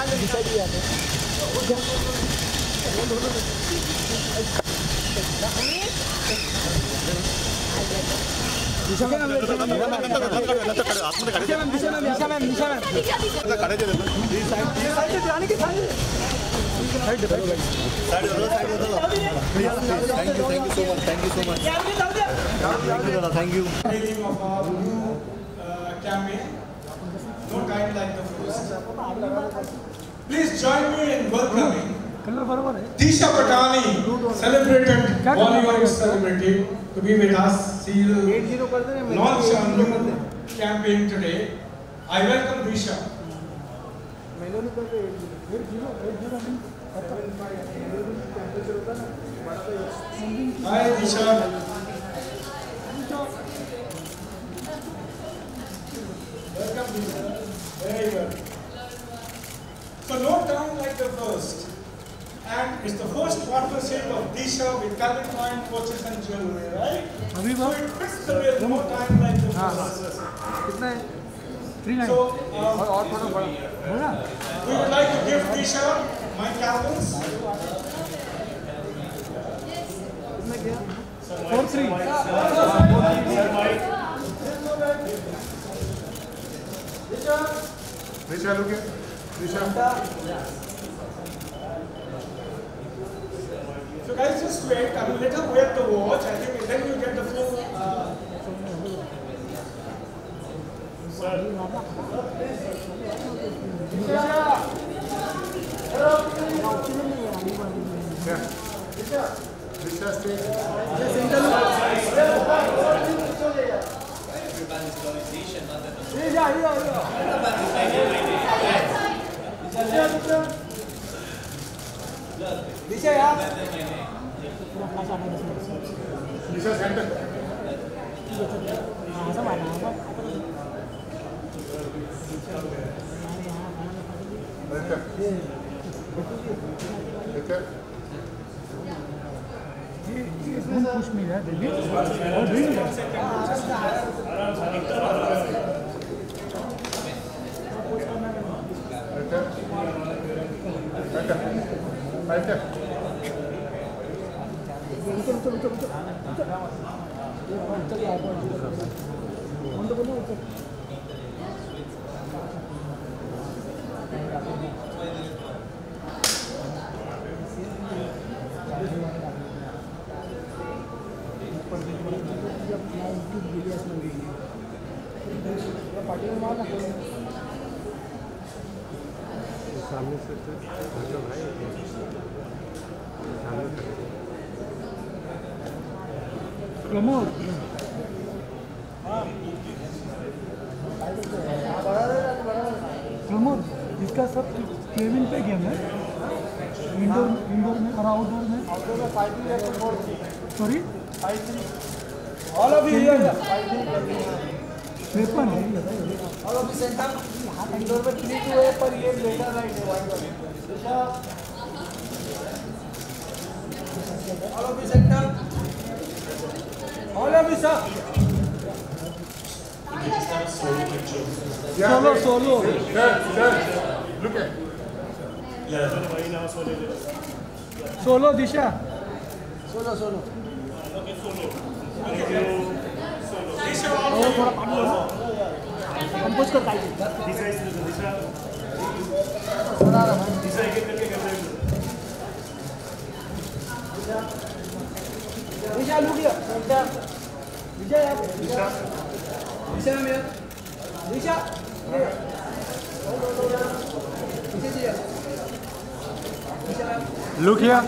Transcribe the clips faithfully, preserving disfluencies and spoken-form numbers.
Thank you. Beginning of our new uh, campaign, No Time Like the First. Please join me in welcoming Disha Patani, celebrated Bollywood celebrity, to be with us. She will launch a new campaign today. I welcome Disha. Hi Disha. Welcome Disha. Very good. So No Time Like the First. And it's the first partnership of Disha with Klein coaches and jewelry, right? So it fits the bill, No Time Like the First. So uh, we would like to give Disha my calendars. Four three. Disha, look at Disha. So guys, just wait. I will let her wear the watch. I think then you get the full. Uh, Yeah. Disha, Disha, stay. Disha, yeah. Disha, center. Center. Center. Don't push me, yeah, Delhi. Or doing it. Right there. सामने से तो भाई सामने प्रमोद प्रमोद इसका सब Kevin पे game है indoor indoor में और आउटडोर में आउटडोर में फाइव थ्री है four three sorry five three all of you here weapon है all of you centre indoor में थ्री टू है पर ये लेटर राइट है वाइट वाली all of you centre all of you sir Solo, solo. Sir, sir, look at. Solo, Disha. Solo, solo. Okay, solo. Oh, थोड़ा पानी लो ना. Compose कर पाइए. दिशा इस दिशा. थोड़ा रहा. दिशा एक एक करके कर रहे हैं. दिशा look here. दिशा. दिशा यार. दिशा. दिशा मेरा. दिशा. Look here.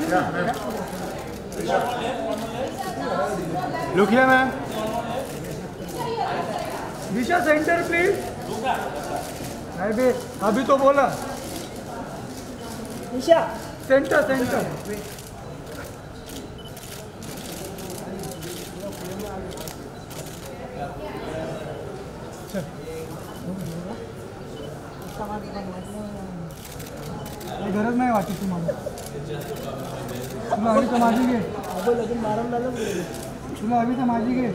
Look here, man. Disha, center, please. अभी अभी तो बोला. Disha, center, center. गरज नाही वाटत तुम्हाला तुला अभी तर माझी घे अगो लगीन मारून झालं तुला अभी तर माझी घे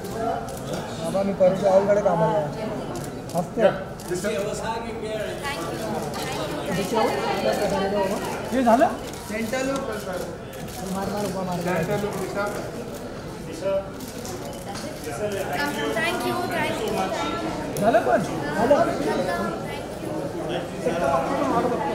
बाबा मी परत ऑलकडे कामाला आहे. हफ्ते हे झालं सेंटर लुक मार मार उभा मार सेंटर लुक दिशा थँक यू थँक यू झालं पण झालं थँक यू